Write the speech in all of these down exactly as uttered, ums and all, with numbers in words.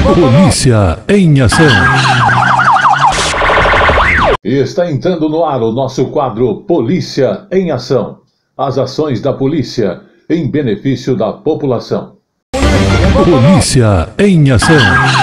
Polícia em ação. E está entrando no ar o nosso quadro Polícia em Ação. As ações da polícia em benefício da população. Polícia em ação.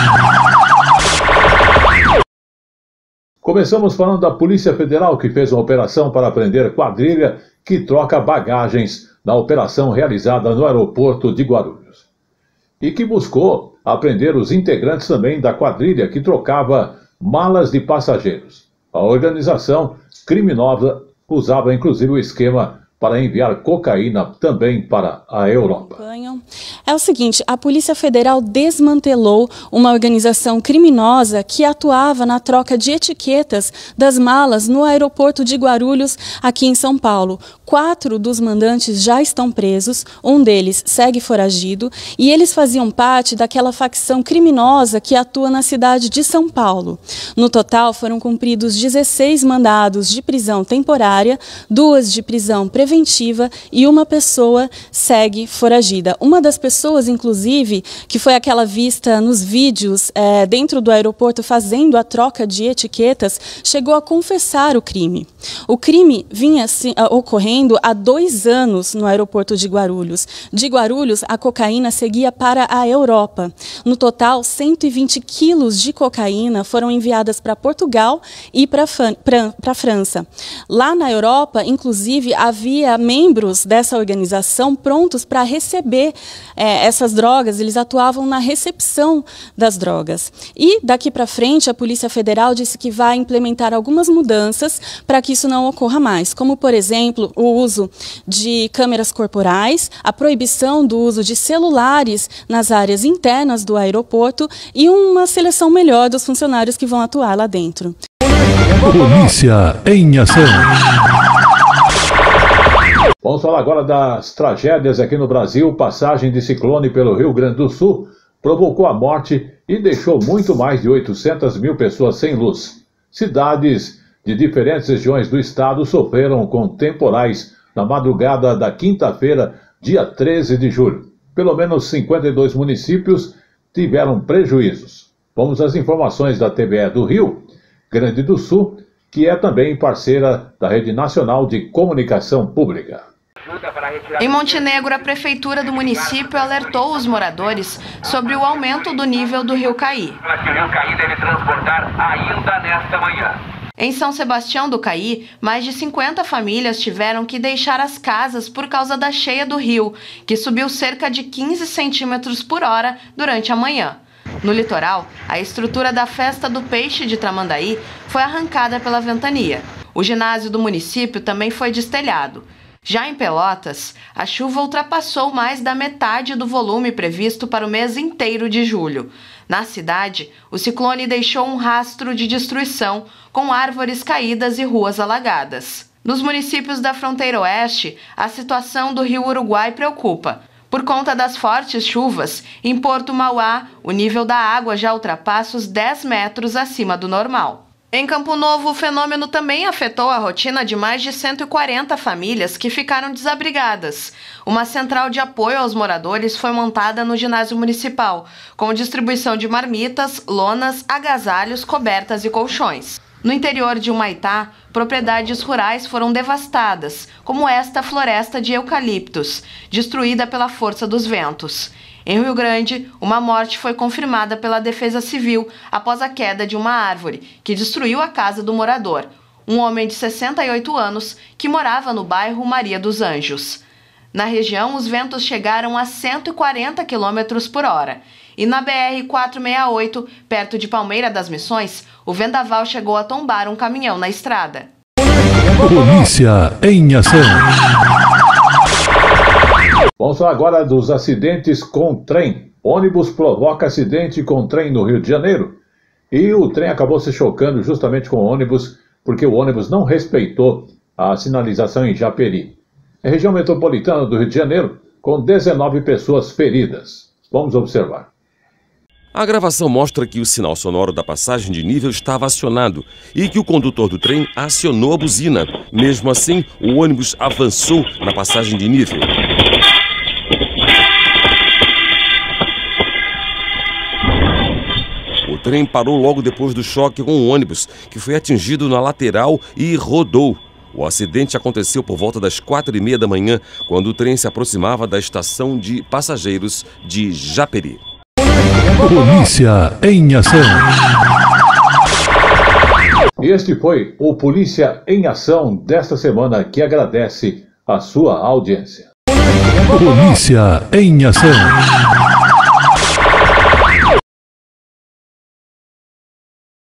Começamos falando da Polícia Federal, que fez uma operação para prender quadrilha que troca bagagens na operação realizada no aeroporto de Guarulhos. E que buscou apreender os integrantes também da quadrilha que trocava malas de passageiros. A organização criminosa usava inclusive o esquema para enviar cocaína também para a Europa. É o seguinte, a Polícia Federal desmantelou uma organização criminosa que atuava na troca de etiquetas das malas no aeroporto de Guarulhos, aqui em São Paulo. Quatro dos mandantes já estão presos, um deles segue foragido, e eles faziam parte daquela facção criminosa que atua na cidade de São Paulo. No total, foram cumpridos dezesseis mandados de prisão temporária, duas de prisão preventiva e uma pessoa segue foragida. Uma das pessoas, inclusive, que foi aquela vista nos vídeos é, dentro do aeroporto fazendo a troca de etiquetas, chegou a confessar o crime. O crime vinha assim, ocorrendo há dois anos no aeroporto de Guarulhos. De Guarulhos, a cocaína seguia para a Europa. No total, cento e vinte quilos de cocaína foram enviadas para Portugal e para a França. Lá na Europa, inclusive, havia membros dessa organização prontos para receber é, essas drogas. Eles atuavam na recepção das drogas. E daqui para frente, a Polícia Federal disse que vai implementar algumas mudanças para que isso não ocorra mais, como, por exemplo, o uso de câmeras corporais, a proibição do uso de celulares nas áreas internas do aeroporto e uma seleção melhor dos funcionários que vão atuar lá dentro. Polícia em ação. Vamos falar agora das tragédias aqui no Brasil. Passagem de ciclone pelo Rio Grande do Sul provocou a morte e deixou muito mais de oitocentas mil pessoas sem luz. Cidades de diferentes regiões do estado sofreram com temporais na madrugada da quinta-feira, dia treze de julho. Pelo menos cinquenta e dois municípios tiveram prejuízos. Vamos às informações da T V E do Rio Grande do Sul, que é também parceira da Rede Nacional de Comunicação Pública. Em Montenegro, a prefeitura do município alertou os moradores sobre o aumento do nível do Rio Caí. O Rio Caí deve transbordar ainda nesta manhã. Em São Sebastião do Caí, mais de cinquenta famílias tiveram que deixar as casas por causa da cheia do rio, que subiu cerca de quinze centímetros por hora durante a manhã. No litoral, a estrutura da Festa do Peixe de Tramandaí foi arrancada pela ventania. O ginásio do município também foi destelhado. Já em Pelotas, a chuva ultrapassou mais da metade do volume previsto para o mês inteiro de julho. Na cidade, o ciclone deixou um rastro de destruição, com árvores caídas e ruas alagadas. Nos municípios da fronteira oeste, a situação do rio Uruguai preocupa. Por conta das fortes chuvas, em Porto Mauá, o nível da água já ultrapassa os dez metros acima do normal. Em Campo Novo, o fenômeno também afetou a rotina de mais de cento e quarenta famílias que ficaram desabrigadas. Uma central de apoio aos moradores foi montada no ginásio municipal, com distribuição de marmitas, lonas, agasalhos, cobertas e colchões. No interior de Humaitá, propriedades rurais foram devastadas, como esta floresta de eucaliptos, destruída pela força dos ventos. Em Rio Grande, uma morte foi confirmada pela Defesa Civil após a queda de uma árvore, que destruiu a casa do morador, um homem de sessenta e oito anos que morava no bairro Maria dos Anjos. Na região, os ventos chegaram a cento e quarenta quilômetros por hora. E na B R quatrocentos e sessenta e oito, perto de Palmeira das Missões, o vendaval chegou a tombar um caminhão na estrada. Polícia em ação. Vamos falar agora dos acidentes com trem. Ônibus provoca acidente com trem no Rio de Janeiro. E o trem acabou se chocando justamente com o ônibus, porque o ônibus não respeitou a sinalização em Japeri. É região metropolitana do Rio de Janeiro, com dezenove pessoas feridas. Vamos observar. A gravação mostra que o sinal sonoro da passagem de nível estava acionado e que o condutor do trem acionou a buzina. Mesmo assim, o ônibus avançou na passagem de nível. trem parou logo depois do choque com um ônibus, que foi atingido na lateral e rodou. O acidente aconteceu por volta das quatro e meia da manhã, quando o trem se aproximava da estação de passageiros de Japeri. Polícia em ação. Este foi o Polícia em Ação desta semana, que agradece a sua audiência. Polícia em ação.